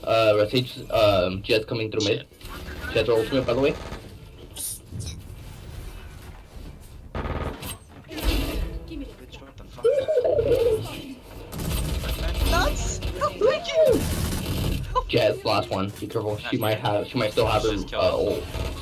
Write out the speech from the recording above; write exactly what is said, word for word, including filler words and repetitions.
Uh, Rasage, um, Jet's coming through mid. Jet's her ultimate, by the way. Bitch, what the fuck? Nuts! Thank you! Jet, last one. Be careful. She might have. She might still have her uh, ult.